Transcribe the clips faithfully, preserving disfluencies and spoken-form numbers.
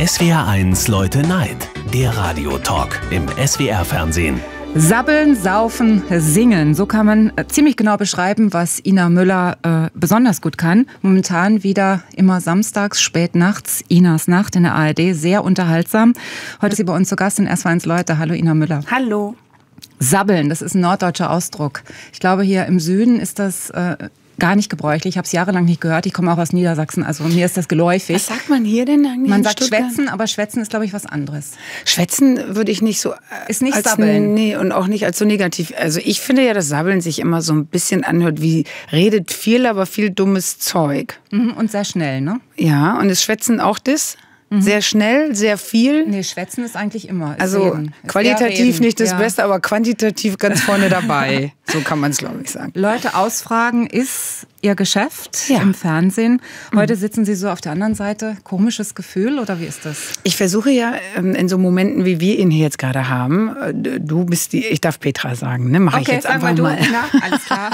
S W R eins Leute Night, der Radiotalk im S W R-Fernsehen. Sabbeln, saufen, singen. So kann man äh, ziemlich genau beschreiben, was Ina Müller äh, besonders gut kann. Momentan wieder immer samstags, spät nachts, Inas Nacht in der A R D. Sehr unterhaltsam. Heute ist sie bei uns zu Gast in S W R eins Leute. Hallo Ina Müller. Hallo. Sabbeln, das ist ein norddeutscher Ausdruck. Ich glaube, hier im Süden ist das äh, gar nicht gebräuchlich. Ich habe es jahrelang nicht gehört. Ich komme auch aus Niedersachsen, also mir ist das geläufig. Was sagt man hier denn eigentlich? Man sagt Schwätzen, aber Schwätzen ist, glaube ich, was anderes. Schwätzen würde ich nicht so... Ist nicht als, Sabbeln. Nee, und auch nicht als so negativ. Also ich finde ja, dass Sabbeln sich immer so ein bisschen anhört wie redet viel, aber viel dummes Zeug. Mhm, und sehr schnell, ne? Ja, und ist Schwätzen auch das? Mhm. Sehr schnell, sehr viel? Nee, Schwätzen ist eigentlich immer. Ist also reden. Ist qualitativ nicht das ja. Beste, aber quantitativ ganz vorne dabei. So kann man es, glaube ich, sagen. Leute ausfragen ist Ihr Geschäft ja. im Fernsehen. Heute mhm. sitzen Sie so auf der anderen Seite. Komisches Gefühl oder wie ist das? Ich versuche ja in so Momenten, wie wir ihn hier jetzt gerade haben, du bist die, ich darf Petra sagen, ne? Mache okay, ich jetzt sag einfach mal. Du, mal. na, alles klar.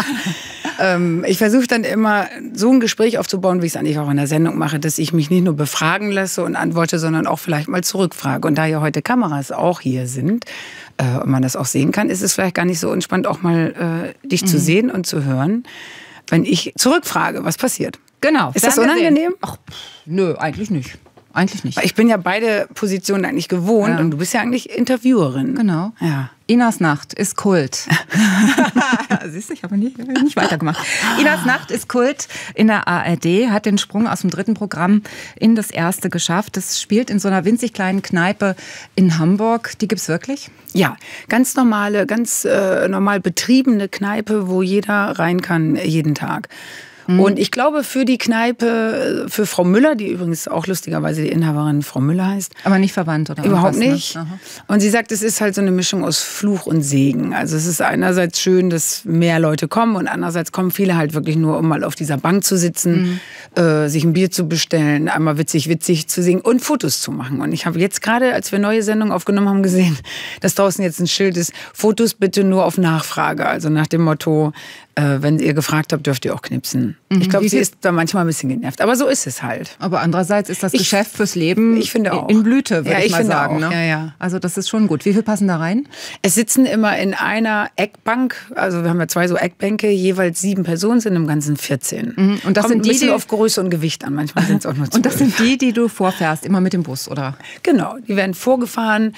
ähm, ich versuche dann immer so ein Gespräch aufzubauen, wie ich es eigentlich auch in der Sendung mache, dass ich mich nicht nur befragen lasse und antworte, sondern auch vielleicht mal zurückfrage. Und da ja heute Kameras auch hier sind äh, und man das auch sehen kann, ist es vielleicht gar nicht so entspannt, auch mal äh, dich mhm. zu sehen und zu hören, wenn ich zurückfrage, was passiert. Genau. Ist das unangenehm? Ach, nö, eigentlich nicht. Eigentlich nicht. Ich bin ja beide Positionen eigentlich gewohnt ja. und du bist ja eigentlich Interviewerin. Genau. Ja. Inas Nacht ist Kult. Siehst du, ich habe nicht, nicht weitergemacht. Inas Nacht ist Kult in der A R D, hat den Sprung aus dem dritten Programm in das erste geschafft. Das spielt in so einer winzig kleinen Kneipe in Hamburg. Die gibt's wirklich? Ja, ganz normale, ganz äh, normal betriebene Kneipe, wo jeder rein kann, jeden Tag. Und ich glaube, für die Kneipe, für Frau Müller, die übrigens auch lustigerweise die Inhaberin Frau Müller heißt. Aber nicht verwandt, oder? Überhaupt nicht. Ne? Und sie sagt, es ist halt so eine Mischung aus Fluch und Segen. Also es ist einerseits schön, dass mehr Leute kommen und andererseits kommen viele halt wirklich nur, um mal auf dieser Bank zu sitzen, mhm. äh, sich ein Bier zu bestellen, einmal witzig, witzig zu singen und Fotos zu machen. Und ich habe jetzt gerade, als wir neue Sendungen aufgenommen haben, gesehen, dass draußen jetzt ein Schild ist, Fotos bitte nur auf Nachfrage. Also nach dem Motto, äh, wenn ihr gefragt habt, dürft ihr auch knipsen. Mhm. Ich glaube, sie ist da manchmal ein bisschen genervt. Aber so ist es halt. Aber andererseits ist das ich, Geschäft fürs Leben ich finde auch. in Blüte, würde ja, ich, ich mal finde sagen. Auch. Ne? Ja, ja. Also das ist schon gut. Wie viel passen da rein? Es sitzen immer in einer Eckbank, also wir haben ja zwei so Eckbänke, jeweils sieben Personen, sind im Ganzen vierzehn. Mhm. Und das Kommt sind die, ein bisschen die auf Größe und Gewicht an, manchmal sind es auch nur zwölf. Und das sind die, die du vorfährst, immer mit dem Bus, oder? Genau, die werden vorgefahren,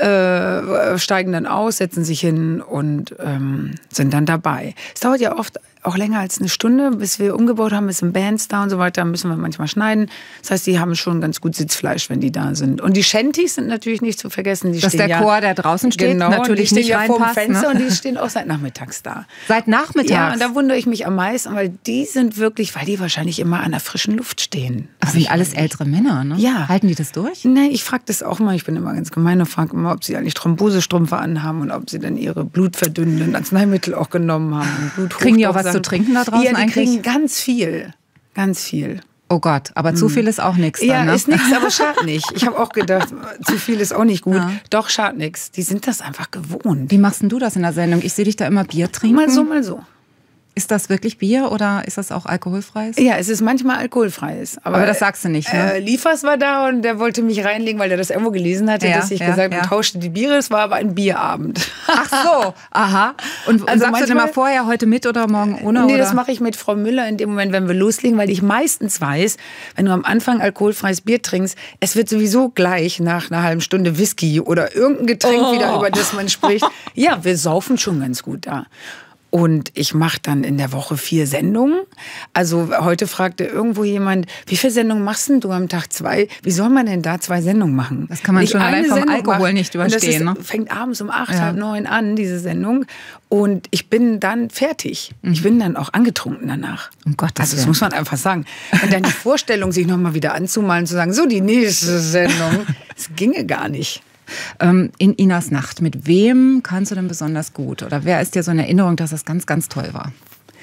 äh, steigen dann aus, setzen sich hin und ähm, sind dann dabei. Es dauert ja oft auch länger als eine Stunde, bis wir umgebaut haben, bis ein Bands da und so weiter, müssen wir manchmal schneiden. Das heißt, die haben schon ganz gut Sitzfleisch, wenn die da sind. Und die Shanties sind natürlich nicht zu vergessen. Die das ist stehen der ja, Chor, der draußen steht, genau, natürlich die nicht stehen ja vor dem reinpasst, Fenster ne? und die stehen auch seit nachmittags da. Seit nachmittags? Ja, und da wundere ich mich am meisten, weil die sind wirklich, weil die wahrscheinlich immer an der frischen Luft stehen. Das sind alles ältere Männer, ne? Ja. Halten die das durch? Nee, ich frage das auch mal. Ich bin immer ganz gemein und frage immer, ob sie eigentlich Thrombosestrümpfe anhaben und ob sie dann ihre blutverdünnenden Arzneimittel auch genommen haben. Kriegen die auch was zu trinken da draußen ja, die eigentlich? Kriegen ganz viel. Ganz viel. Oh Gott, aber hm. zu viel ist auch nichts. Ja, dann, ne? ist nichts, aber schadet nicht. Ich habe auch gedacht, zu viel ist auch nicht gut. Ja. Doch, schadet nichts. Die sind das einfach gewohnt. Wie machst denn du das in der Sendung? Ich sehe dich da immer Bier trinken. Mal so, mal so. Ist das wirklich Bier oder ist das auch alkoholfreies? Ja, es ist manchmal alkoholfreies. Aber, aber das sagst du nicht, ne? Äh, Liefers war da und der wollte mich reinlegen, weil er das irgendwo gelesen hatte, ja, dass ich ja, gesagt habe, ja. tauschte die Biere. Es war aber ein Bierabend. Ach so, aha. Und, also sagst du denn mal vorher, heute mit oder morgen ohne? Nee, oder? Das mache ich mit Frau Müller in dem Moment, wenn wir loslegen, weil ich meistens weiß, wenn du am Anfang alkoholfreies Bier trinkst, es wird sowieso gleich nach einer halben Stunde Whisky oder irgendein Getränk oh. wieder, über das man spricht. Ja, wir saufen schon ganz gut da. Und ich mache dann in der Woche vier Sendungen. Also heute fragte irgendwo jemand, wie viele Sendungen machst denn du am Tag zwei? Wie soll man denn da zwei Sendungen machen? Das kann man schon allein vom Alkohol mache, nicht überstehen. Das ist, ne? fängt abends um acht, ja. halb neun an, diese Sendung. Und ich bin dann fertig. Mhm. Ich bin dann auch angetrunken danach. Um Gottes also das muss man einfach sagen. Und dann die Vorstellung, sich nochmal wieder anzumalen, zu sagen, so die nächste Sendung, das ginge gar nicht. Ähm, in Inas Nacht, mit wem kannst du denn besonders gut? Oder wer ist dir so in Erinnerung, dass das ganz, ganz toll war?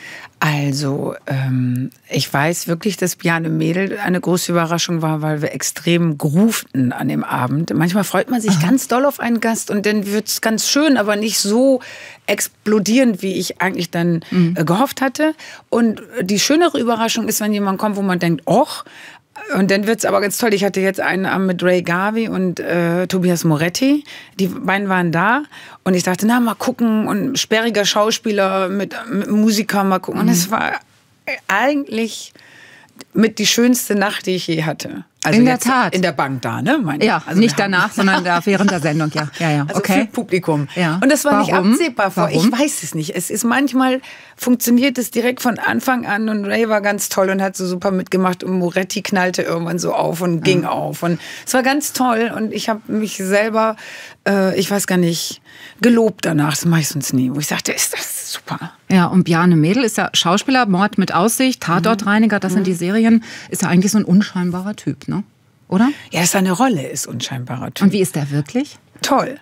Also, ähm, ich weiß wirklich, dass Bjarne Mädel eine große Überraschung war, weil wir extrem groovten an dem Abend. Manchmal freut man sich Aha. ganz doll auf einen Gast und dann wird es ganz schön, aber nicht so explodierend, wie ich eigentlich dann mhm. äh, gehofft hatte. Und die schönere Überraschung ist, wenn jemand kommt, wo man denkt, och, Und dann wird es aber ganz toll. Ich hatte jetzt einen Abend mit Ray Garvey und äh, Tobias Moretti. Die beiden waren da. Und ich dachte, na, mal gucken. Und sperriger Schauspieler mit, mit Musiker, mal gucken. Und es war eigentlich mit die schönste Nacht, die ich je hatte. Also in der Tat. In der Bank da, ne? Meine ja, also nicht danach, sondern da während der Sendung, ja. ja, ja. Also okay. für Publikum. Ja. Und das war Warum? nicht absehbar vor. Warum? Ich weiß es nicht. Es ist manchmal, funktioniert es direkt von Anfang an und Ray war ganz toll und hat so super mitgemacht und Moretti knallte irgendwann so auf und ging ja. auf. Und es war ganz toll und ich habe mich selber, äh, ich weiß gar nicht, gelobt danach. Das mache ich sonst nie. Wo ich sagte, ist das super. Ja, und Bjarne Mädel ist ja Schauspieler, Mord mit Aussicht, Tatortreiniger, das sind die Serien. Ist ja eigentlich so ein unscheinbarer Typ, ne? Oder? Ja, seine Rolle ist unscheinbarer Typ. Und wie ist der wirklich? Toll.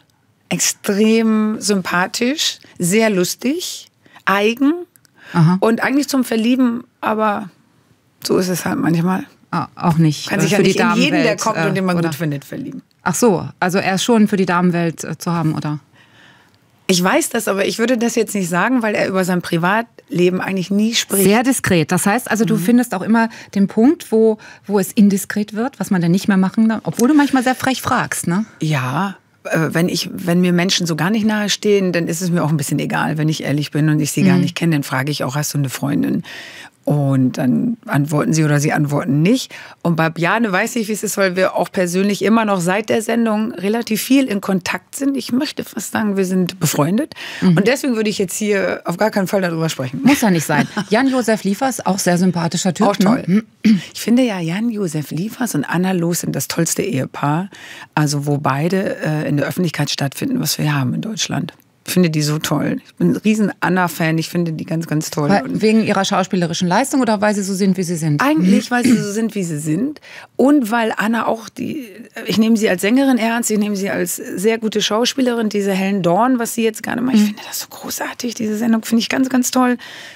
Extrem sympathisch, sehr lustig, eigen Aha. und eigentlich zum Verlieben, aber so ist es halt manchmal. Ah, auch nicht. Kann sich äh, ja für nicht die in jeden, der Damenwelt, kommt und den man oder? gut findet, verlieben. Ach so, also er ist schon für die Damenwelt äh, zu haben, oder? Ich weiß das, aber ich würde das jetzt nicht sagen, weil er über sein Privatleben eigentlich nie spricht. Sehr diskret. Das heißt also, du mhm. findest auch immer den Punkt, wo, wo es indiskret wird, was man dann nicht mehr machen darf, obwohl du manchmal sehr frech fragst, ne? Ja, äh, wenn, ich, wenn mir Menschen so gar nicht nahe stehen, dann ist es mir auch ein bisschen egal, wenn ich ehrlich bin und ich sie mhm. gar nicht kenne, dann frage ich auch, hast du eine Freundin? Und dann antworten sie oder sie antworten nicht. Und bei Bjarne weiß ich, wie es ist, weil wir auch persönlich immer noch seit der Sendung relativ viel in Kontakt sind. Ich möchte fast sagen, wir sind befreundet. Mhm. Und deswegen würde ich jetzt hier auf gar keinen Fall darüber sprechen. Muss ja nicht sein. Jan-Josef Liefers, auch sehr sympathischer Typ. Auch toll. Ne? Ich finde ja, Jan-Josef Liefers und Anna Loos sind das tollste Ehepaar. Also wo beide äh, in der Öffentlichkeit stattfinden, was wir haben in Deutschland. Ich finde die so toll. Ich bin ein riesen Anna-Fan. Ich finde die ganz, ganz toll. Weil, wegen ihrer schauspielerischen Leistung oder weil sie so sind, wie sie sind? Eigentlich, weil sie so sind, wie sie sind. Und weil Anna auch die, ich nehme sie als Sängerin ernst, ich nehme sie als sehr gute Schauspielerin. Diese Helen Dorn, was sie jetzt gerade macht, ich finde das so großartig. Diese Sendung finde ich ganz, ganz toll.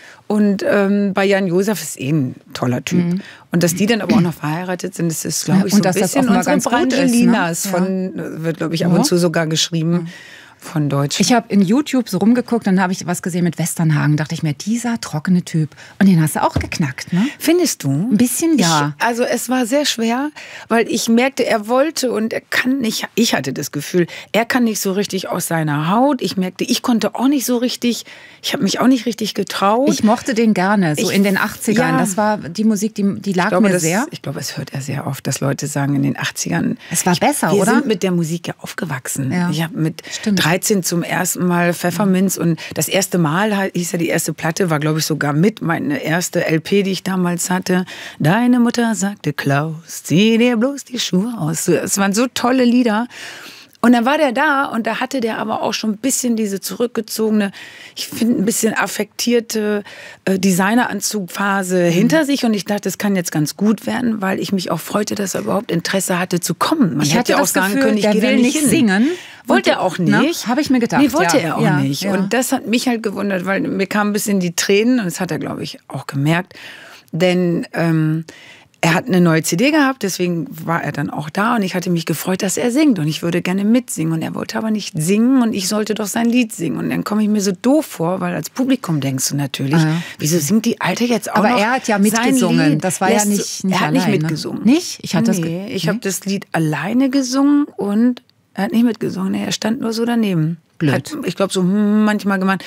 Und ähm, bei Jan-Josef ist eh ein toller Typ. Mhm. Und dass die dann aber auch noch verheiratet sind, das ist, glaube ich, ja, so ein bisschen unsere Brangelinas, ne? von, wird, glaube ich, ab und zu sogar geschrieben. Mhm. Von Deutsch. Ich habe in YouTube so rumgeguckt und dann habe ich was gesehen mit Westernhagen. Dachte ich mir, dieser trockene Typ. Und den hast du auch geknackt, ne? Findest du? Ein bisschen, ja. Ich, also es war sehr schwer, weil ich merkte, er wollte und er kann nicht, ich hatte das Gefühl, er kann nicht so richtig aus seiner Haut. Ich merkte, ich konnte auch nicht so richtig, ich habe mich auch nicht richtig getraut. Ich mochte den gerne, so ich, in den achtzigern. Ja, das war die Musik, die, die lag glaube, mir das, sehr. Ich glaube, es hört er sehr oft, dass Leute sagen, in den achtzigern. Es war besser, wir oder? Wir sind mit der Musik ja aufgewachsen. Ja. Ich habe mit Stimmt. dreizehn zum ersten Mal Pfefferminz und das erste Mal hieß ja die erste Platte, war glaube ich sogar mit meine erste L P, die ich damals hatte. Deine Mutter sagte, Klaus, zieh dir bloß die Schuhe aus. Es waren so tolle Lieder. Und dann war der da und da hatte der aber auch schon ein bisschen diese zurückgezogene, ich finde ein bisschen affektierte äh, Designeranzugphase mhm. hinter sich. Und ich dachte, das kann jetzt ganz gut werden, weil ich mich auch freute, dass er überhaupt Interesse hatte zu kommen. Man ich hätte hatte auch das sagen Gefühl, können, ich der gehe will da nicht nicht hin. singen. Wollte er auch nicht. Habe ich mir gedacht. Nee, wollte ja. er auch ja, nicht. Ja. Und das hat mich halt gewundert, weil mir kamen ein bisschen die Tränen. Und das hat er, glaube ich, auch gemerkt. Denn ähm, er hat eine neue C D gehabt, deswegen war er dann auch da und ich hatte mich gefreut, dass er singt und ich würde gerne mitsingen und er wollte aber nicht singen und ich sollte doch sein Lied singen und dann komme ich mir so doof vor, weil als Publikum denkst du natürlich, ah, ja. wieso singt die Alte jetzt auch aber noch er hat ja mitgesungen, das war ja nicht, nicht Er hat allein, nicht mitgesungen. Ne? Nicht? Ich hatte nee, das ich habe das Lied alleine gesungen und er hat nicht mitgesungen, er stand nur so daneben. Blöd. Hat, ich glaube so hm, manchmal gemeint,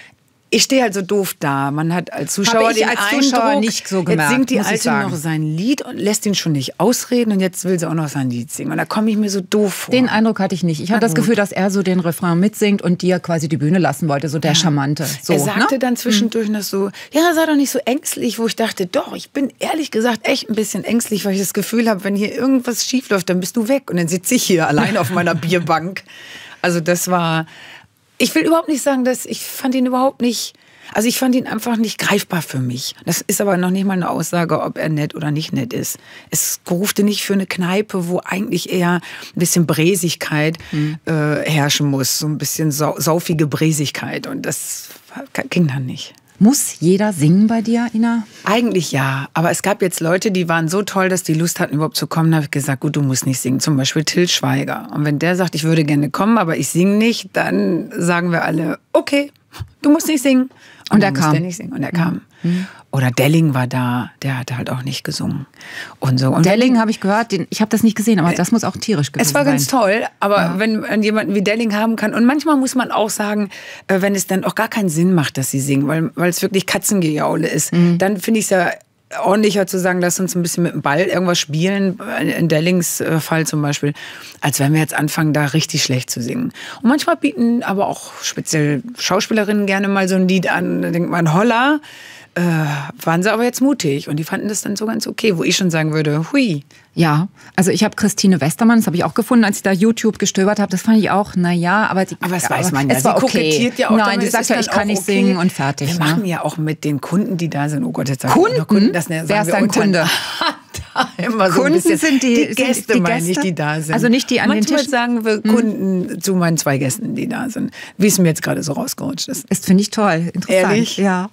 ich stehe halt so doof da. Man hat als Zuschauer den als Eindruck, Zuschauer nicht so gemerkt, jetzt singt die muss ich Alte sagen. noch sein Lied und lässt ihn schon nicht ausreden und jetzt will sie auch noch sein Lied singen. Und da komme ich mir so doof vor. Den Eindruck hatte ich nicht. Ich hatte das Gefühl, dass er so den Refrain mitsingt und dir quasi die Bühne lassen wollte, so der ja. Charmante. So, er sagte ne? dann zwischendurch hm. noch so, ja, sei doch nicht so ängstlich, wo ich dachte, doch, ich bin ehrlich gesagt echt ein bisschen ängstlich, weil ich das Gefühl habe, wenn hier irgendwas schief läuft, dann bist du weg. Und dann sitze ich hier allein auf meiner Bierbank. Also das war, ich will überhaupt nicht sagen, dass ich fand ihn überhaupt nicht... Also ich fand ihn einfach nicht greifbar für mich. Das ist aber noch nicht mal eine Aussage, ob er nett oder nicht nett ist. Es rufte nicht für eine Kneipe, wo eigentlich eher ein bisschen Bräsigkeit hm. äh, herrschen muss. So ein bisschen sau saufige Bräsigkeit. Und das ging dann nicht. Muss jeder singen bei dir, Ina? Eigentlich ja, aber es gab jetzt Leute, die waren so toll, dass die Lust hatten, überhaupt zu kommen. Da habe ich gesagt, gut, du musst nicht singen. Zum Beispiel Till Schweiger. Und wenn der sagt, ich würde gerne kommen, aber ich singe nicht, dann sagen wir alle, okay, du musst nicht singen. Und er kam. Der nicht singen. Und er kam. Mhm. Oder Delling war da, der hatte halt auch nicht gesungen. Und so. Und Delling habe ich gehört, den, ich habe das nicht gesehen, aber das muss auch tierisch gewesen sein. Es war ganz sein. toll, aber ja. wenn man jemanden wie Delling haben kann, und manchmal muss man auch sagen, wenn es dann auch gar keinen Sinn macht, dass sie singen, weil, weil es wirklich Katzengejaule ist, mhm. dann finde ich es ja ordentlicher zu sagen, lass uns ein bisschen mit dem Ball irgendwas spielen, in Dellings Fall zum Beispiel, als wenn wir jetzt anfangen, da richtig schlecht zu singen. Und manchmal bieten aber auch speziell Schauspielerinnen gerne mal so ein Lied an, da denkt man, holla, äh, waren sie aber jetzt mutig. Und die fanden das dann so ganz okay, wo ich schon sagen würde, hui. Ja, also ich habe Christine Westermann, das habe ich auch gefunden, als ich da YouTube gestöbert habe. Das fand ich auch, naja, aber die, aber das weiß man ja. Es war sie okay. kokettiert ja auch. Nein, damit, die sagt ja, ich kann nicht okay. singen und fertig. Wir ne? machen ja auch mit den Kunden, die da sind. Oh Gott, jetzt sagen Kunden? wir Kunden. Das, ne, Wer ist dein Kunde? Immer so Kunden ein bisschen. sind die, die Gäste, sind die meine Gäste? ich, die da sind. Also nicht die an Manchmal den Tischen? sagen wir Kunden hm. zu meinen zwei Gästen, die da sind. Wie es mir jetzt gerade so rausgerutscht ist. Das finde ich toll, interessant. Ehrlich? Ja.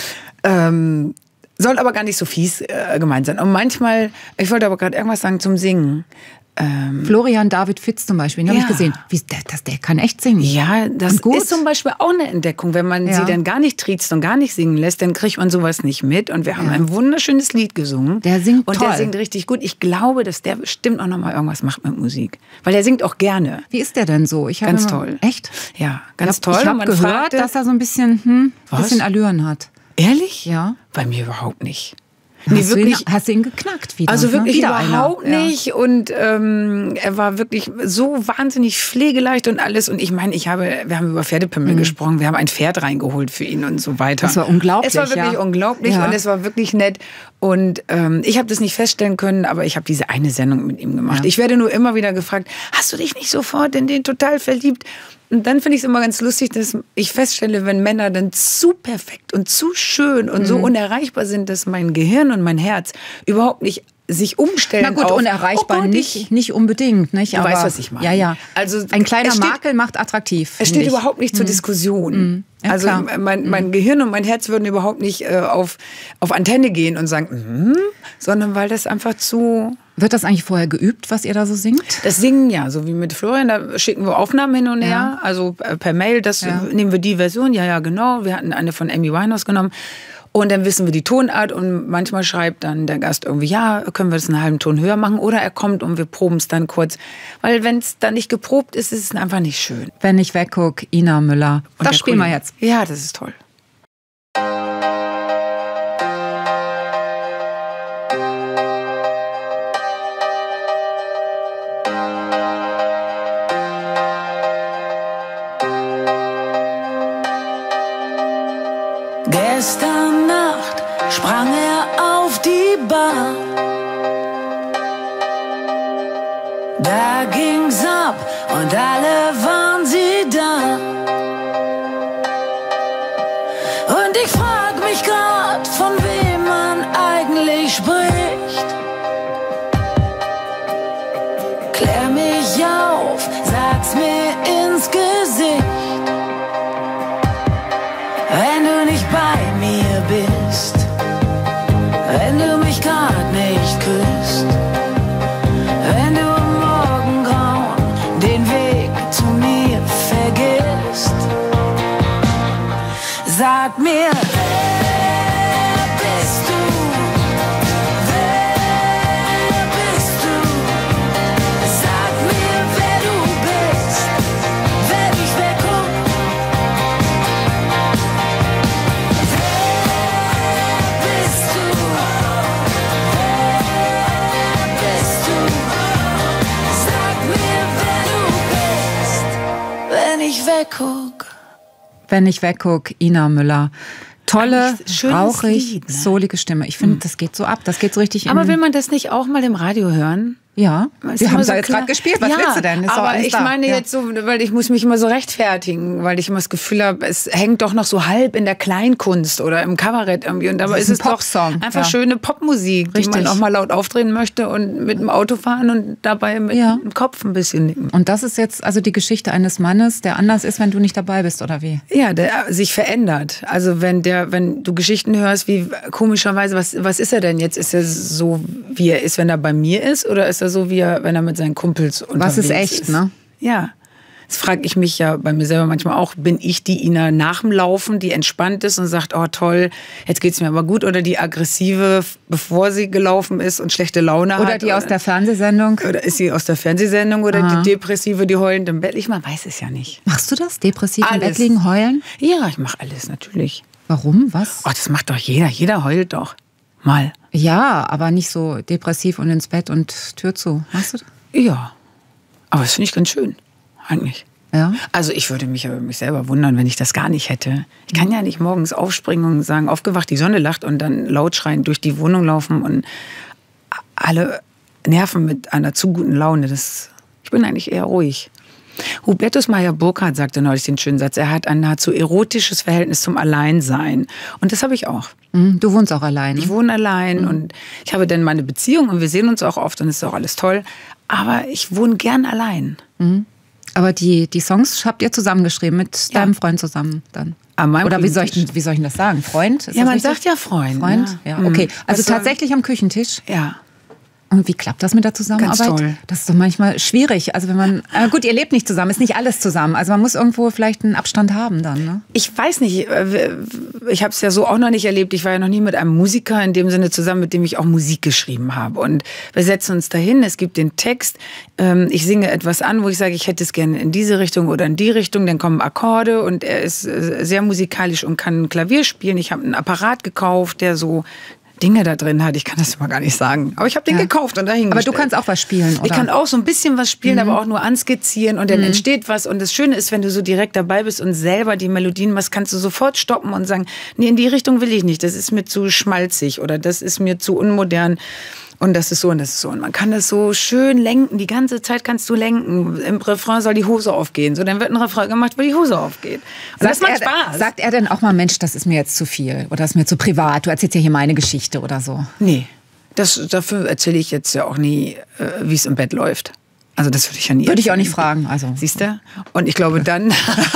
ähm, soll aber gar nicht so fies äh, gemeint sein. Und manchmal, ich wollte aber gerade irgendwas sagen zum Singen. Ähm, Florian David Fitz zum Beispiel, den ja. habe ich gesehen. Wie, der, das, der kann echt singen. Ja, das ist zum Beispiel auch eine Entdeckung. Wenn man ja. sie dann gar nicht triezt und gar nicht singen lässt, dann kriegt man sowas nicht mit. Und wir haben ja. ein wunderschönes Lied gesungen. Der singt und toll. Und der singt richtig gut. Ich glaube, dass der bestimmt auch noch mal irgendwas macht mit Musik. Weil der singt auch gerne. Wie ist der denn so? Ich ganz immer, toll. Echt? Ja, ganz ich toll. Ich habe gehört, fragte, dass er so ein bisschen, hm, bisschen Allüren hat. Ehrlich? Ja. Bei mir überhaupt nicht. Nee, hast, wirklich, du ihn, hast du ihn geknackt wieder? Also wirklich ne? wieder überhaupt einer. nicht. Ja. Und ähm, er war wirklich so wahnsinnig pflegeleicht und alles. Und ich meine, ich habe, wir haben über Pferdepimmel mhm. gesprochen, wir haben ein Pferd reingeholt für ihn und so weiter. Das war unglaublich. Es war wirklich ja. unglaublich ja. und es war wirklich nett. Und ähm, ich habe das nicht feststellen können, aber ich habe diese eine Sendung mit ihm gemacht. Ja. Ich werde nur immer wieder gefragt, hast du dich nicht sofort in den total verliebt? Und dann finde ich es immer ganz lustig, dass ich feststelle, wenn Männer dann zu perfekt und zu schön und mhm. so unerreichbar sind, dass mein Gehirn und mein Herz überhaupt nicht sich umstellen. Na gut, auf, unerreichbar oh Gott, nicht, ich, nicht unbedingt. Nicht? Du aber, weißt, was ich meine. Ja, ja. Also, ein kleiner steht, Makel macht attraktiv. Es steht ich. überhaupt nicht zur mhm. Diskussion. Mhm. Ja, also mein, mein mhm. Gehirn und mein Herz würden überhaupt nicht äh, auf, auf Antenne gehen und sagen, mhm, sondern weil das einfach zu... Wird das eigentlich vorher geübt, was ihr da so singt? Das Singen ja, so wie mit Florian, da schicken wir Aufnahmen hin und her, ja. also per Mail, das ja. nehmen wir die Version, ja, ja, genau, wir hatten eine von Amy Winehouse genommen und dann wissen wir die Tonart und manchmal schreibt dann der Gast irgendwie, ja, können wir das einen halben Ton höher machen oder er kommt und wir proben es dann kurz, weil wenn es dann nicht geprobt ist, ist es einfach nicht schön. Wenn ich weggucke, Ina Müller, und das spielen wir jetzt. Ja, das ist toll. Gestern Nacht sprang er auf die Bar. Da ging's ab und alle waren sie da. Und ich frag mich grad, von wem man eigentlich spricht. Klär mich auf, sag's mir ins Gesicht. Wenn du nicht bei mir bist, wenn du mich grad nicht küsst, wenn du im Morgengrauen den Weg zu mir vergisst, sag mir, wer bist du? Wer bist du? Sag mir, wer du bist, wenn ich wegguck. Wenn ich wegguck. Wenn ich wegguck, Ina Müller. Tolle, rauchig, Lied, ne? solige Stimme. Ich finde, mhm. das geht so ab. Das geht so richtig in... Aber will man das nicht auch mal im Radio hören? Ja, Weißt wir haben es so ja jetzt gerade gespielt. Was ja, willst du denn? Ist aber ich da. meine ja. jetzt so, weil ich muss mich immer so rechtfertigen, weil ich immer das Gefühl habe, es hängt doch noch so halb in der Kleinkunst oder im Kabarett irgendwie. Und dabei ist, ist es doch einfach ja. schöne Popmusik, Richtig. die man auch mal laut aufdrehen möchte und mit dem Auto fahren und dabei mit ja. dem Kopf ein bisschen nicken. Und das ist jetzt also die Geschichte eines Mannes, der anders ist, wenn du nicht dabei bist, oder wie? Ja, der sich verändert. Also wenn der, wenn du Geschichten hörst, wie komischerweise, was, was ist er denn jetzt? Ist er so, wie er ist, wenn er bei mir ist? Oder ist er so, wie er, wenn er mit seinen Kumpels unterwegs ist? Was ist echt, ist. ne? Ja. Das frage ich mich ja bei mir selber manchmal auch, bin ich die Ina nach dem Laufen, die entspannt ist und sagt, oh toll, jetzt geht's mir aber gut, oder die aggressive, bevor sie gelaufen ist und schlechte Laune oder hat. Oder die aus oder, der Fernsehsendung. Oder ist sie aus der Fernsehsendung oder Aha. die Depressive, die heulend im Bett liegt? Man weiß es ja nicht. Machst du das? Depressiv Alles. im Bett liegen, heulen? Ja, ich mache alles, natürlich. Warum? Was? Oh, das macht doch jeder. Jeder heult doch. Mal. Ja, aber nicht so depressiv und ins Bett und Tür zu. Machst du das? Ja. Aber das finde ich ganz schön, eigentlich. Ja. Also ich würde mich über mich selber wundern, wenn ich das gar nicht hätte. Ich kann ja nicht morgens aufspringen und sagen, aufgewacht, die Sonne lacht und dann laut schreien, durch die Wohnung laufen und alle nerven mit einer zu guten Laune. Das, ich bin eigentlich eher ruhig. Hubertus Meyer-Burkhardt sagte neulich den schönen Satz, er hat ein nahezu erotisches Verhältnis zum Alleinsein. Und das habe ich auch. Du wohnst auch allein. Ich wohne allein mhm. und ich habe dann meine Beziehung und wir sehen uns auch oft und es ist auch alles toll. Aber ich wohne gern allein. Mhm. Aber die, die Songs habt ihr zusammengeschrieben, mit ja. deinem Freund zusammen dann? Oder wie soll, ich, wie soll ich das sagen? Freund? Ist ja, man richtig? sagt ja Freund. Freund? Ja, ja okay. Also Was tatsächlich am Küchentisch? Ja. Und wie klappt das mit der Zusammenarbeit? Ganz toll. Das ist doch manchmal schwierig. Also wenn man, äh gut, ihr lebt nicht zusammen, ist nicht alles zusammen. Also man muss irgendwo vielleicht einen Abstand haben dann, ne? Ich weiß nicht, ich habe es ja so auch noch nicht erlebt. Ich war ja noch nie mit einem Musiker in dem Sinne zusammen, mit dem ich auch Musik geschrieben habe. Und wir setzen uns dahin, es gibt den Text, ich singe etwas an, wo ich sage, ich hätte es gerne in diese Richtung oder in die Richtung. Dann kommen Akkorde und er ist sehr musikalisch und kann Klavier spielen. Ich habe einen Apparat gekauft, der so Dinge da drin hat. Ich kann das immer gar nicht sagen. Aber ich habe den ja. gekauft und dahin Aber du kannst auch was spielen, oder? Ich kann auch so ein bisschen was spielen, mhm. aber auch nur anskizzieren und dann mhm. entsteht was. Und das Schöne ist, wenn du so direkt dabei bist und selber die Melodien machst, kannst du sofort stoppen und sagen, nee, in die Richtung will ich nicht. Das ist mir zu schmalzig oder das ist mir zu unmodern. Und das ist so und das ist so. Und man kann das so schön lenken. Die ganze Zeit kannst du lenken. Im Refrain soll die Hose aufgehen. So, dann wird ein Refrain gemacht, wo die Hose aufgeht. Und sagt das macht er, Spaß. Sagt er denn auch mal, Mensch, das ist mir jetzt zu viel oder das ist mir zu privat? Du erzählst ja hier meine Geschichte oder so. Nee, das, dafür erzähle ich jetzt ja auch nie, äh, wie es im Bett läuft. Also das würde ich ja nie Würde ich auch erzählen. nicht fragen. Also. Siehst du? Und ich glaube, dann,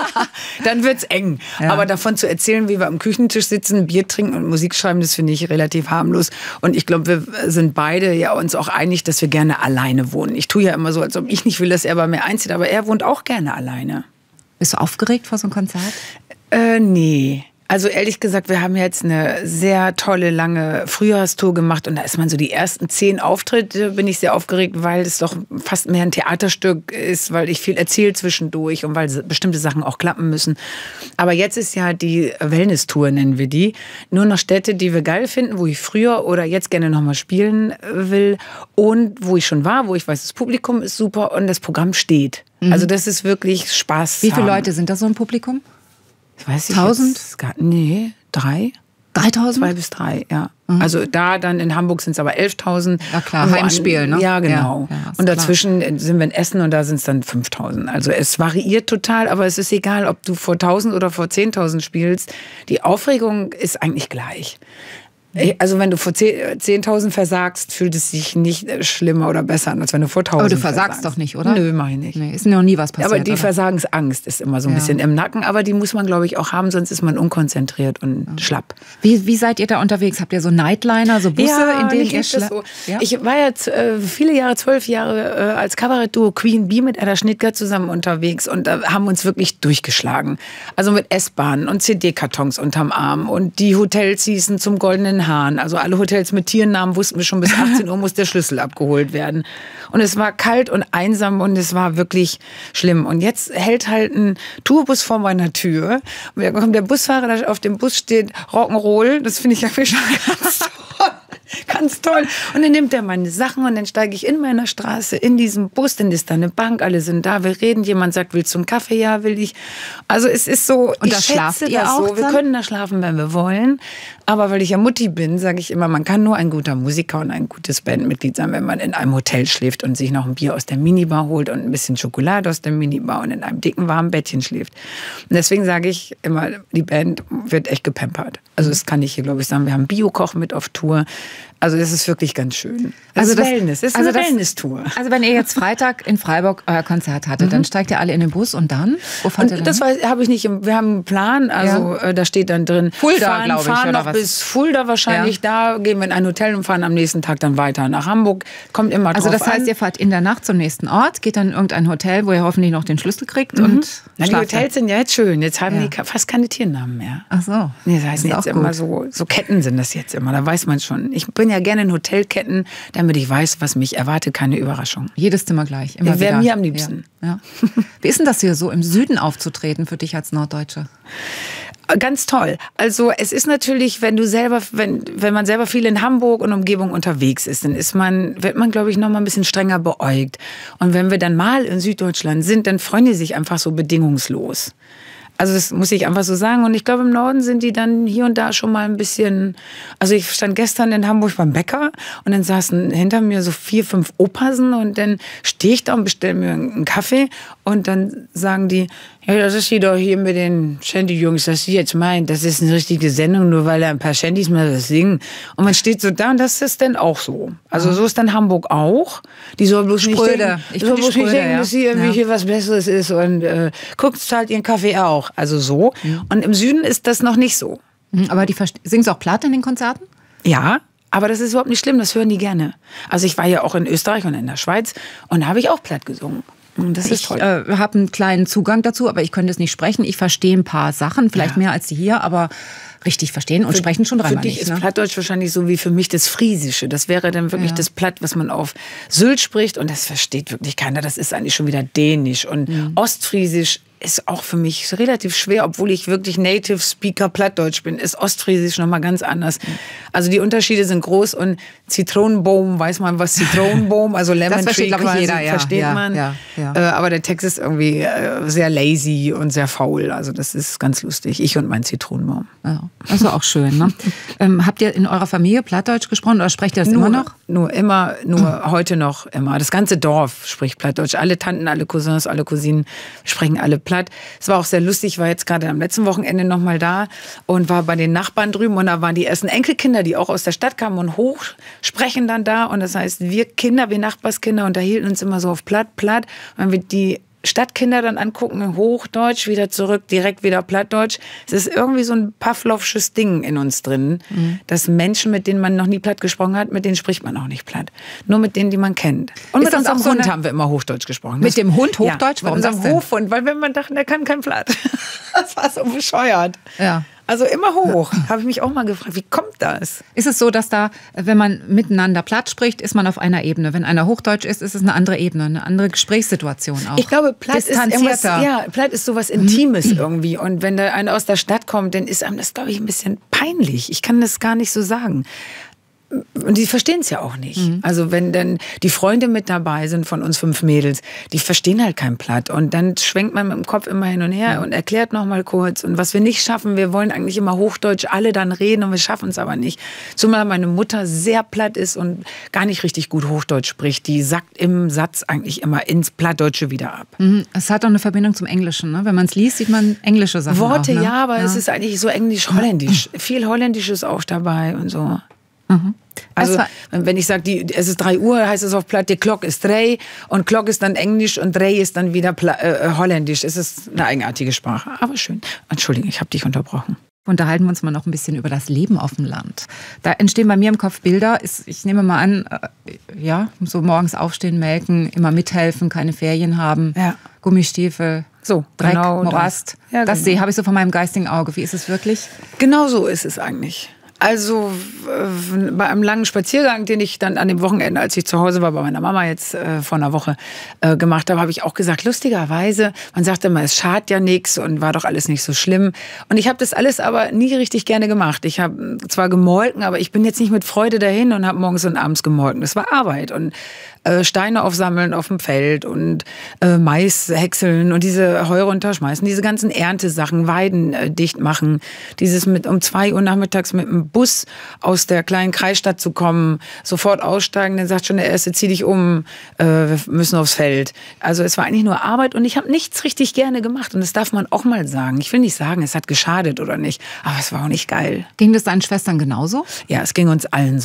dann wird's eng. Ja. Aber davon zu erzählen, wie wir am Küchentisch sitzen, Bier trinken und Musik schreiben, das finde ich relativ harmlos. Und ich glaube, wir sind beide ja uns auch einig, dass wir gerne alleine wohnen. Ich tue ja immer so, als ob ich nicht will, dass er bei mir einzieht, aber er wohnt auch gerne alleine. Bist du aufgeregt vor so einem Konzert? Äh, nee. Also ehrlich gesagt, wir haben jetzt eine sehr tolle, lange Frühjahrstour gemacht und da ist man so die ersten zehn Auftritte, bin ich sehr aufgeregt, weil es doch fast mehr ein Theaterstück ist, weil ich viel erzähle zwischendurch und weil bestimmte Sachen auch klappen müssen. Aber jetzt ist ja die Wellness-Tour, nennen wir die. Nur noch Städte, die wir geil finden, wo ich früher oder jetzt gerne nochmal spielen will und wo ich schon war, wo ich weiß, das Publikum ist super und das Programm steht. Mhm. Also das ist wirklich Spaß. Wie viele haben. Leute sind da so im Publikum? Weiß ich Tausend? Jetzt gar, nee, drei. Dreitausend? Zwei bis drei, ja. Mhm. Also da dann in Hamburg sind es aber elftausend. Ja klar, Heimspiel, ne? Ja, genau. Ja, ja, und dazwischen klar. sind wir in Essen und da sind es dann fünftausend. Also es variiert total, aber es ist egal, ob du vor tausend oder vor zehntausend spielst. Die Aufregung ist eigentlich gleich. Also wenn du vor zehntausend versagst, fühlt es sich nicht schlimmer oder besser an, als wenn du vor tausend Aber du versagst versagst. doch nicht, oder? Nö, mach ich nicht. Nee, ist noch nie was passiert. Aber die oder? Versagensangst ist immer so ein Ja. bisschen im Nacken. Aber die muss man, glaube ich, auch haben, sonst ist man unkonzentriert und Ja. schlapp. Wie, wie seid ihr da unterwegs? Habt ihr so Nightliner, so Busse, in denen ich ihr lieb das schlaft? so. Ich war jetzt äh, viele Jahre, zwölf Jahre äh, als Kabarettduo Queen Bee mit Edda Schnittger zusammen unterwegs und da haben uns wirklich durchgeschlagen. Also mit S-Bahnen und C D-Kartons unterm Arm und die Hotels hießen zum Goldenen Hahn. Also alle Hotels mit Tiernamen wussten wir schon, bis achtzehn Uhr muss der Schlüssel abgeholt werden. Und es war kalt und einsam und es war wirklich schlimm. Und jetzt hält halt ein Tourbus vor meiner Tür. Und da kommt der Busfahrer, da auf dem Bus steht Rock'n'Roll. Das finde ich ja schon ganz toll. Ganz toll. Und dann nimmt er meine Sachen und dann steige ich in meiner Straße in diesem Bus, dann ist da eine Bank, alle sind da, wir reden, jemand sagt, willst du einen Kaffee? Ja, will ich. Also es ist so, und ich da schlaft schätze ihr das auch so. Wir dann? können da schlafen, wenn wir wollen. Aber weil ich ja Mutti bin, sage ich immer, man kann nur ein guter Musiker und ein gutes Bandmitglied sein, wenn man in einem Hotel schläft und sich noch ein Bier aus der Minibar holt und ein bisschen Schokolade aus der Minibar und in einem dicken, warmen Bettchen schläft. Und deswegen sage ich immer, die Band wird echt gepampert. Also das kann ich hier, glaube ich, sagen. Wir haben Bio-Koch mit auf Tour. Also das ist wirklich ganz schön. Das Also ist das- Wellness, das ist also eine das- Wellness-Tour. Also wenn ihr jetzt Freitag in Freiburg euer Konzert hattet, dann steigt ihr alle in den Bus und dann? Wo fahrt ihr Und dann das hin? habe ich nicht. im- Wir haben einen Plan, also äh, da steht dann drin. Fulda, fahren, glaube ich, fahren oder noch was? bis Fulda wahrscheinlich. Da gehen wir in ein Hotel und fahren am nächsten Tag dann weiter nach Hamburg. Kommt immer Also drauf das heißt, an. ihr fahrt in der Nacht zum nächsten Ort, geht dann in irgendein Hotel, wo ihr hoffentlich noch den Schlüssel kriegt und Na, die schlaft Hotels sind ja jetzt schön. Jetzt haben Ja. die ka- fast keine Tiernamen mehr. dann. Ach so. Nee, das Das heißt ist jetzt auch immer gut. so, so Ketten sind das jetzt immer, da weiß man schon. Ich bin ja gerne in Hotelketten, damit ich weiß, was mich erwartet, keine Überraschung. Jedes Zimmer gleich, immer Wäre wieder. mir am liebsten. Ja. Ja. Wie ist denn das hier so im Süden aufzutreten für dich als Norddeutsche? Ganz toll. Also es ist natürlich, wenn du selber, wenn, wenn man selber viel in Hamburg und Umgebung unterwegs ist, dann ist man, wird man, glaube ich, noch mal ein bisschen strenger beäugt. Und wenn wir dann mal in Süddeutschland sind, dann freuen die sich einfach so bedingungslos. Also das muss ich einfach so sagen. Und ich glaube, im Norden sind die dann hier und da schon mal ein bisschen... Also ich stand gestern in Hamburg beim Bäcker und dann saßen hinter mir so vier, fünf Opasen und dann stehe ich da und bestelle mir einen Kaffee und dann sagen die, ja, das ist die doch hier mit den Shanty-Jungs, dass sie jetzt meint, das ist eine richtige Sendung, nur weil da ein paar Shantys mal was singen. Und man steht so da und das ist dann auch so. Also so ist dann Hamburg auch. Die soll bloß nicht Spröde. denken, Ich soll find die bloß nicht spröde, denken, ja. dass sie irgendwie Ja. hier was Besseres ist und äh, guckt, zahlt ihren Kaffee auch. Also so. Und im Süden ist das noch nicht so. Hm, Aber die verste- singen sie auch Platt in den Konzerten? Ja, aber das ist überhaupt nicht schlimm, das hören die gerne. Also ich war ja auch in Österreich und in der Schweiz und da habe ich auch platt gesungen. Und das ist Ich toll. äh, habe einen kleinen Zugang dazu, aber ich könnte es nicht sprechen. Ich verstehe ein paar Sachen, vielleicht Ja. mehr als die hier, aber richtig verstehen und sprechen schon Für dreimal dich nicht. ist Ne? Plattdeutsch wahrscheinlich so wie für mich das Friesische. Das wäre dann wirklich Ja. das Platt, was man auf Sylt spricht und das versteht wirklich keiner. Das ist eigentlich schon wieder Dänisch und Mhm. Ostfriesisch ist auch für mich relativ schwer, obwohl ich wirklich Native Speaker Plattdeutsch bin, ist Ostfriesisch noch mal ganz anders. Also die Unterschiede sind groß und Zitronenboom, weiß man was Zitronenboom, also Lemon Das versteht, Tree glaub ich, quasi, jeder, ja, versteht ja, man. ja, ja. Äh, aber der Text ist irgendwie äh, sehr lazy und sehr faul. Also das ist ganz lustig. Ich und mein Zitronenbaum. Ja, das war auch schön. Ne? ähm, habt ihr in eurer Familie Plattdeutsch gesprochen oder sprecht ihr das immer noch? Nur immer, nur heute noch immer. Das ganze Dorf spricht Plattdeutsch. Alle Tanten, alle Cousins, alle Cousinen sprechen alle Platt. Es war auch sehr lustig, ich war jetzt gerade am letzten Wochenende noch mal da und war bei den Nachbarn drüben und da waren die ersten Enkelkinder, die auch aus der Stadt kamen und hoch sprechen dann da und das heißt, wir Kinder, wir Nachbarskinder unterhielten uns immer so auf Platt, Platt. Und wenn wir die Stadtkinder dann angucken, Hochdeutsch, wieder zurück, direkt wieder Plattdeutsch. Es ist irgendwie so ein Pavlovsches Ding in uns drin, mhm. dass Menschen, mit denen man noch nie Platt gesprochen hat, mit denen spricht man auch nicht Platt. Nur mit denen, die man kennt. Und Ist mit das unserem auch so Hund eine- haben wir immer Hochdeutsch gesprochen. Mit Das- dem Hund Hochdeutsch? Ja, mit Warum unserem das denn? Hofhund, weil wenn man dachte, der kann kein Platt. Das war so bescheuert. Ja. Also immer hoch. Habe ich mich auch mal gefragt, wie kommt das? Ist es so, dass da, wenn man miteinander Platt spricht, ist man auf einer Ebene. Wenn einer Hochdeutsch ist, ist es eine andere Ebene, eine andere Gesprächssituation auch. Ich glaube, Platt ist irgendwas, Distanzierter. ja, Platt ist sowas Intimes irgendwie. Und wenn da einer aus der Stadt kommt, dann ist einem das, glaube ich, ein bisschen peinlich. Ich kann das gar nicht so sagen. Und die verstehen es ja auch nicht. Mhm. Also wenn dann die Freunde mit dabei sind von uns fünf Mädels, die verstehen halt kein Platt. Und dann schwenkt man mit dem Kopf immer hin und her Mhm. und erklärt noch mal kurz. Und was wir nicht schaffen, wir wollen eigentlich immer Hochdeutsch alle dann reden und wir schaffen es aber nicht. Zumal meine Mutter sehr platt ist und gar nicht richtig gut Hochdeutsch spricht. Die sackt im Satz eigentlich immer ins Plattdeutsche wieder ab. Mhm. Es hat auch eine Verbindung zum Englischen. Ne? Wenn man es liest, sieht man englische Sachen Worte auch, ne? ja, aber es ist eigentlich so englisch-holländisch. Viel Holländisch auch dabei und so. Also Es war- wenn ich sage, es ist drei Uhr, heißt es auf Platt, die Glock ist drei und Glock ist dann Englisch und drei ist dann wieder Pla äh, Holländisch. Es ist eine eigenartige Sprache, aber schön. Entschuldigung, ich habe dich unterbrochen. Unterhalten wir uns mal noch ein bisschen über das Leben auf dem Land. Da entstehen bei mir im Kopf Bilder. Ich nehme mal an, äh, ja, so morgens aufstehen, melken, immer mithelfen, keine Ferien haben, Ja. Gummistiefel, So, Dreck, genau das. Morast. Ja, das genau. sehe habe ich so vor meinem geistigen Auge. Wie ist es wirklich? Genau so ist es eigentlich. Also äh, bei einem langen Spaziergang, den ich dann an dem Wochenende, als ich zu Hause war, bei meiner Mama jetzt äh, vor einer Woche äh, gemacht habe, habe ich auch gesagt, lustigerweise, man sagt immer, es schadet ja nichts und war doch alles nicht so schlimm. Und ich habe das alles aber nie richtig gerne gemacht. Ich habe zwar gemolken, aber ich bin jetzt nicht mit Freude dahin und habe morgens und abends gemolken. Das war Arbeit und äh, Steine aufsammeln auf dem Feld und äh, Mais häckseln und diese Heu runterschmeißen, diese ganzen Erntesachen, Weiden äh, dicht machen, dieses mit um zwei Uhr nachmittags mit dem Bus aus der kleinen Kreisstadt zu kommen, sofort aussteigen, dann sagt schon der Erste, zieh dich um, äh, wir müssen aufs Feld. Also es war eigentlich nur Arbeit und ich habe nichts richtig gerne gemacht und das darf man auch mal sagen. Ich will nicht sagen, es hat geschadet oder nicht, aber es war auch nicht geil. Ging das deinen Schwestern genauso? Ja, es ging uns allen so.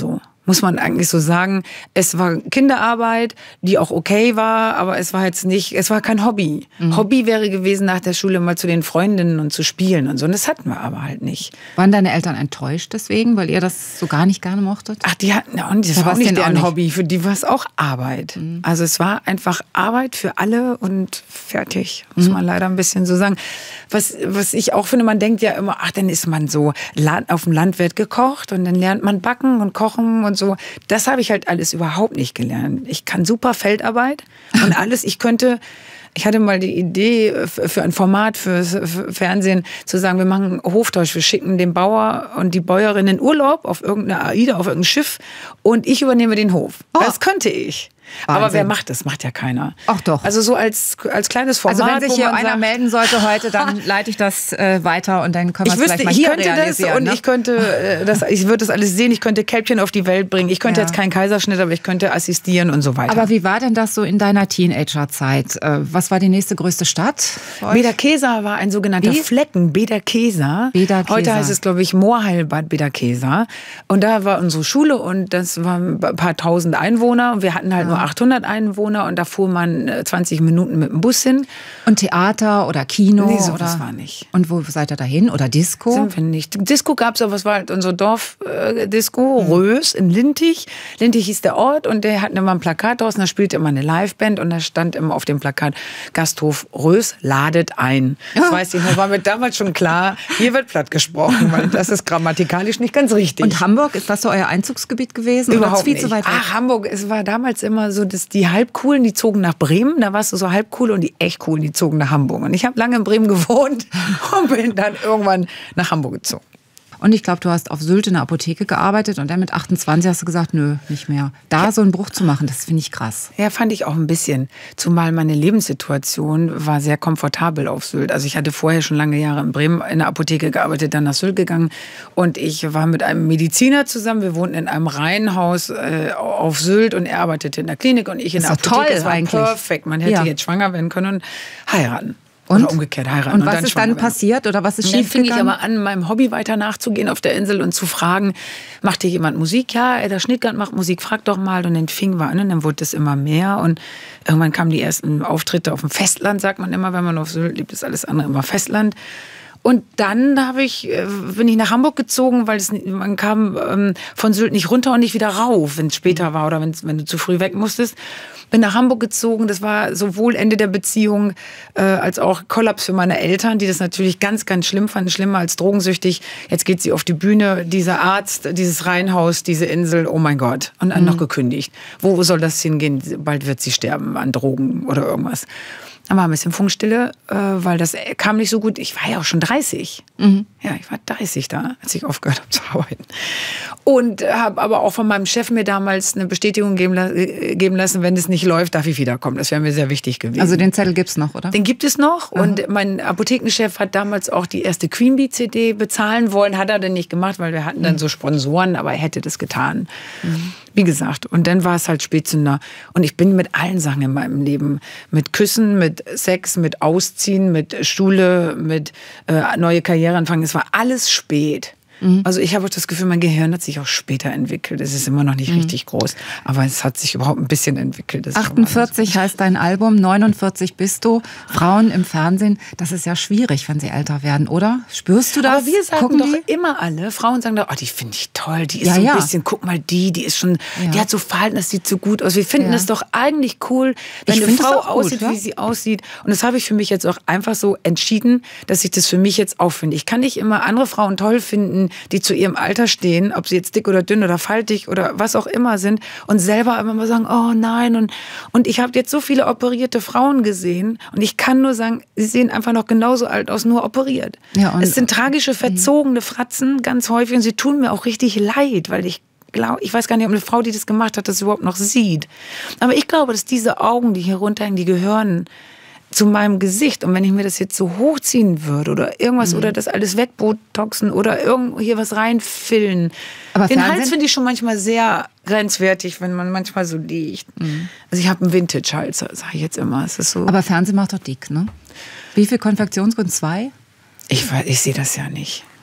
muss man eigentlich so sagen. Es war Kinderarbeit, die auch okay war, aber es war jetzt nicht, es war kein Hobby. Mhm. Hobby wäre gewesen, nach der Schule mal zu den Freundinnen und zu spielen und so. Und das hatten wir aber halt nicht. Waren deine Eltern enttäuscht deswegen, weil ihr das so gar nicht gerne mochtet? Ach, die hatten, ja, und das da war auch nicht deren nicht. Hobby. Für die war es auch Arbeit. Mhm. Also es war einfach Arbeit für alle und fertig. Muss mhm. man leider ein bisschen so sagen. Was, was ich auch finde, man denkt ja immer, ach, dann ist man so auf dem Land wird gekocht und dann lernt man backen und kochen und so. Das habe ich halt alles überhaupt nicht gelernt. Ich kann super Feldarbeit und alles. Ich könnte, ich hatte mal die Idee für ein Format fürs Fernsehen zu sagen, wir machen Hoftausch, wir schicken den Bauer und die Bäuerin in Urlaub auf irgendeine AIDA, auf irgendein Schiff und ich übernehme den Hof. Oh. Das könnte ich. Wahnsinn. Aber wer macht das? Macht ja keiner. Ach doch. Also so als, als kleines Format. Also wenn sich hier einer sagt, melden sollte heute, dann leite ich das äh, weiter und dann können wir es vielleicht mal ich hier könnte realisieren. Das und ne? ich könnte äh, das, ich würde das alles sehen. Ich könnte Kälbchen auf die Welt bringen. Ich könnte ja. jetzt keinen Kaiserschnitt, aber ich könnte assistieren und so weiter. Aber wie war denn das so in deiner Teenagerzeit? Äh, was war die nächste größte Stadt? Bederkesa war ein sogenannter wie? Flecken. Bederkesa. Bederkesa. Heute heißt es, glaube ich, Moorheilbad Bederkesa. Und da war unsere Schule und das waren ein paar tausend Einwohner. Und wir hatten halt ja. nur achthundert Einwohner. Und da fuhr man zwanzig Minuten mit dem Bus hin. Und Theater oder Kino? Nee, so oder? Das war nicht. Und wo seid ihr dahin? Oder Disco? Sind wir nicht. Disco gab es, aber es war halt unser Dorfdisco, mhm. Rös in Lintich. Lintich hieß der Ort und der hatten immer ein Plakat draußen, da spielte immer eine Liveband und da stand immer auf dem Plakat Gasthof Rös ladet ein. Das weiß ich noch, war mir damals schon klar, hier wird platt gesprochen, weil das ist grammatikalisch nicht ganz richtig. Und Hamburg, ist das so euer Einzugsgebiet gewesen? Überhaupt oder viel nicht. Zu weit weg? Ach, Hamburg, es war damals immer so, dass die Halbcoolen, die zogen nach Bremen, da warst du so halbcool und die echt coolen, die zogen nach Hamburg. Und ich habe lange in Bremen gewohnt und bin dann irgendwann nach Hamburg gezogen. Und ich glaube, du hast auf Sylt in der Apotheke gearbeitet und dann mit achtundzwanzig hast du gesagt, nö, nicht mehr. Da ja. so einen Bruch zu machen, das finde ich krass. Ja, fand ich auch ein bisschen. Zumal meine Lebenssituation war sehr komfortabel auf Sylt. Also ich hatte vorher schon lange Jahre in Bremen in der Apotheke gearbeitet, dann nach Sylt gegangen. Und ich war mit einem Mediziner zusammen. Wir wohnten in einem Reihenhaus äh, auf Sylt und er arbeitete in der Klinik und ich in der Apotheke. Toll, das war eigentlich. Perfekt. Man hätte ja. jetzt schwanger werden können und heiraten. Und? Oder umgekehrt heiraten. Und, und was dann ist dann passiert oder was ist schief schief gegangen? Dann fing ich aber an, meinem Hobby weiter nachzugehen auf der Insel und zu fragen, macht hier jemand Musik? Ja, der Schnittgart macht Musik, frag doch mal. Und dann fing wir an und dann wurde es immer mehr. Und irgendwann kamen die ersten Auftritte auf dem Festland, sagt man immer, wenn man auf Sylt lebt, ist alles andere immer Festland. Und dann habe ich, bin ich nach Hamburg gezogen, weil es, man kam ähm, von Sylt nicht runter und nicht wieder rauf, wenn es später war oder wenn du zu früh weg musstest. Bin nach Hamburg gezogen, das war sowohl Ende der Beziehung äh, als auch Kollaps für meine Eltern, die das natürlich ganz, ganz schlimm fanden, schlimmer als drogensüchtig. Jetzt geht sie auf die Bühne, dieser Arzt, dieses Reihenhaus, diese Insel, oh mein Gott. Und dann mhm. noch gekündigt. Wo soll das hingehen? Bald wird sie sterben an Drogen oder irgendwas. Dann war ein bisschen Funkstille, äh, weil das kam nicht so gut. Ich war ja auch schon dreißig. Mhm. Ja, ich war dreißig da, als ich aufgehört habe zu arbeiten. Und habe aber auch von meinem Chef mir damals eine Bestätigung geben, geben lassen, wenn es nicht läuft, darf ich wiederkommen. Das wäre mir sehr wichtig gewesen. Also den Zettel gibt's noch, oder? Den gibt es noch. Mhm. Und mein Apothekenchef hat damals auch die erste Queen Bee C D bezahlen wollen. Hat er denn nicht gemacht, weil wir hatten dann so Sponsoren, aber er hätte das getan. Mhm. Wie gesagt, und dann war es halt Spätzünder. Und ich bin mit allen Sachen in meinem Leben, mit Küssen, mit Sex, mit Ausziehen, mit Schule, mit äh, neue Karriere anfangen. Es war alles spät. Mhm. Also ich habe auch das Gefühl, mein Gehirn hat sich auch später entwickelt. Es ist immer noch nicht mhm. richtig groß, aber es hat sich überhaupt ein bisschen entwickelt. Das achtundvierzig heißt dein Album, neunundvierzig bist du. Frauen im Fernsehen, das ist ja schwierig, wenn sie älter werden, oder? Spürst du das? Aber wir sagen Gucken doch die? immer alle, Frauen sagen doch, oh, die finde ich toll, die ist ja, so ein ja. bisschen, guck mal die, die ist schon, ja. die hat so Verhalten, das sieht so gut aus. Wir finden ja. es doch eigentlich cool, wenn ich eine Frau gut, aussieht, ja? wie sie aussieht. Und das habe ich für mich jetzt auch einfach so entschieden, dass ich das für mich jetzt auch finde. Ich kann nicht immer andere Frauen toll finden, die zu ihrem Alter stehen, ob sie jetzt dick oder dünn oder faltig oder was auch immer sind und selber immer mal sagen, oh nein. Und, und ich habe jetzt so viele operierte Frauen gesehen und ich kann nur sagen, sie sehen einfach noch genauso alt aus, nur operiert. Ja, und, es sind tragische, verzogene Fratzen ganz häufig und sie tun mir auch richtig leid, weil ich glaube, ich weiß gar nicht, ob eine Frau, die das gemacht hat, das überhaupt noch sieht. Aber ich glaube, dass diese Augen, die hier runterhängen, die gehören zu meinem Gesicht. Und wenn ich mir das jetzt so hochziehen würde oder irgendwas mhm. oder das alles wegbotoxen oder irgendwo hier was reinfillen. Aber den Fernsehen? Hals finde ich schon manchmal sehr grenzwertig, wenn man manchmal so liegt. Mhm. Also ich habe einen Vintage-Hals, sage ich jetzt immer. Es ist so. Aber Fernsehen macht doch dick, ne? Wie viel Konfektionsgrund? Zwei? Ich, ich sehe das ja nicht.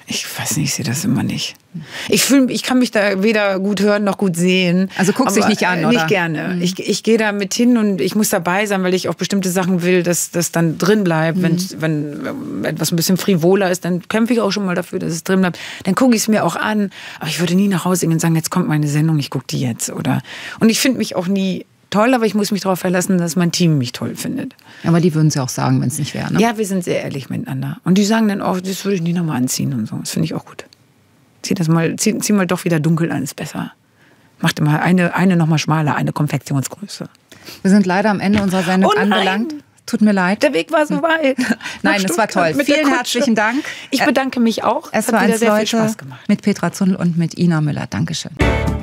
Ich weiß nicht, ich sehe das immer nicht. Ich fühl, ich kann mich da weder gut hören noch gut sehen. Also guckst dich nicht an, oder? Nicht gerne. Mhm. Ich, ich gehe da mit hin und ich muss dabei sein, weil ich auch bestimmte Sachen will, dass das dann drin bleibt. Mhm. Wenn, wenn etwas ein bisschen frivoler ist, dann kämpfe ich auch schon mal dafür, dass es drin bleibt. Dann gucke ich es mir auch an. Aber ich würde nie nach Hause gehen und sagen, jetzt kommt meine Sendung, ich gucke die jetzt. Oder und ich finde mich auch nie toll, aber ich muss mich darauf verlassen, dass mein Team mich toll findet. Aber die würden es ja auch sagen, wenn es nicht wäre, ne? Ja, wir sind sehr ehrlich miteinander. Und die sagen dann auch, das würde ich nie nochmal anziehen und so. Das finde ich auch gut. Zieh das mal, zieh, zieh mal doch wieder dunkel an, ist besser. Mach dir mal eine, eine nochmal schmaler, eine Konfektionsgröße. Wir sind leider am Ende unserer Sendung oh angelangt. Tut mir leid. Der Weg war so weit. Nein, es war toll. Vielen herzlichen Dank. Ich bedanke mich auch. Es, es war ein sehr viel Spaß gemacht. Mit Petra Zundel und mit Ina Müller. Dankeschön.